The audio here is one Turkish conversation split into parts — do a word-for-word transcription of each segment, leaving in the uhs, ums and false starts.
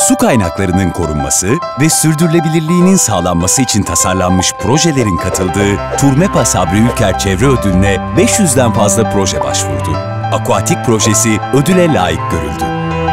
Su kaynaklarının korunması ve sürdürülebilirliğinin sağlanması için tasarlanmış projelerin katıldığı Turmepa Sabri Ülker Çevre Ödülü'ne beş yüzden fazla proje başvurdu. Aquatic projesi ödüle layık görüldü.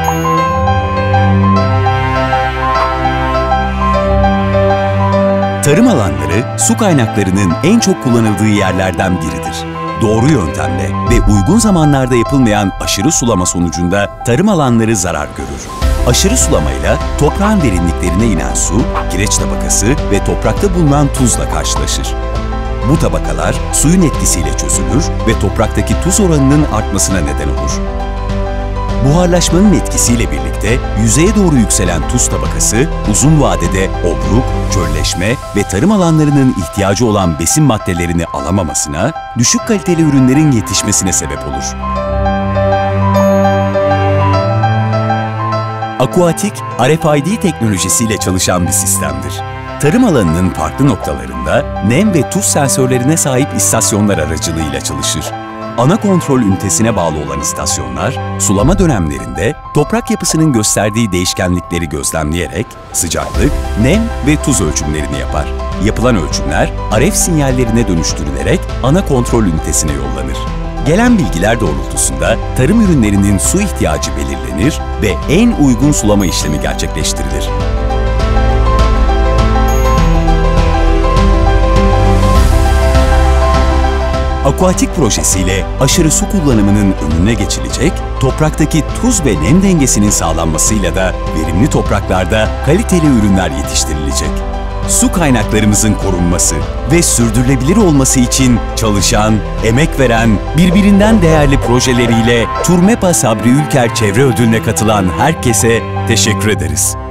Tarım alanları, su kaynaklarının en çok kullanıldığı yerlerden biridir. Doğru yöntemle ve uygun zamanlarda yapılmayan aşırı sulama sonucunda tarım alanları zarar görür. Aşırı sulamayla toprağın derinliklerine inen su, kireç tabakası ve toprakta bulunan tuzla karşılaşır. Bu tabakalar suyun etkisiyle çözülür ve topraktaki tuz oranının artmasına neden olur. Buharlaşmanın etkisiyle birlikte yüzeye doğru yükselen tuz tabakası uzun vadede obruk, çölleşme ve tarım alanlarının ihtiyacı olan besin maddelerini alamamasına, düşük kaliteli ürünlerin yetişmesine sebep olur. Aquatic, R F I D teknolojisiyle çalışan bir sistemdir. Tarım alanının farklı noktalarında nem ve tuz sensörlerine sahip istasyonlar aracılığıyla çalışır. Ana kontrol ünitesine bağlı olan istasyonlar, sulama dönemlerinde toprak yapısının gösterdiği değişkenlikleri gözlemleyerek sıcaklık, nem ve tuz ölçümlerini yapar. Yapılan ölçümler R F sinyallerine dönüştürülerek ana kontrol ünitesine yollanır. Gelen bilgiler doğrultusunda tarım ürünlerinin su ihtiyacı belirlenir ve en uygun sulama işlemi gerçekleştirilir. Aquatic projesiyle aşırı su kullanımının önüne geçilecek, topraktaki tuz ve nem dengesinin sağlanmasıyla da verimli topraklarda kaliteli ürünler yetiştirilecek. Su kaynaklarımızın korunması ve sürdürülebilir olması için çalışan, emek veren, birbirinden değerli projeleriyle Turmepa Sabri Ülker Çevre Ödülü'ne katılan herkese teşekkür ederiz.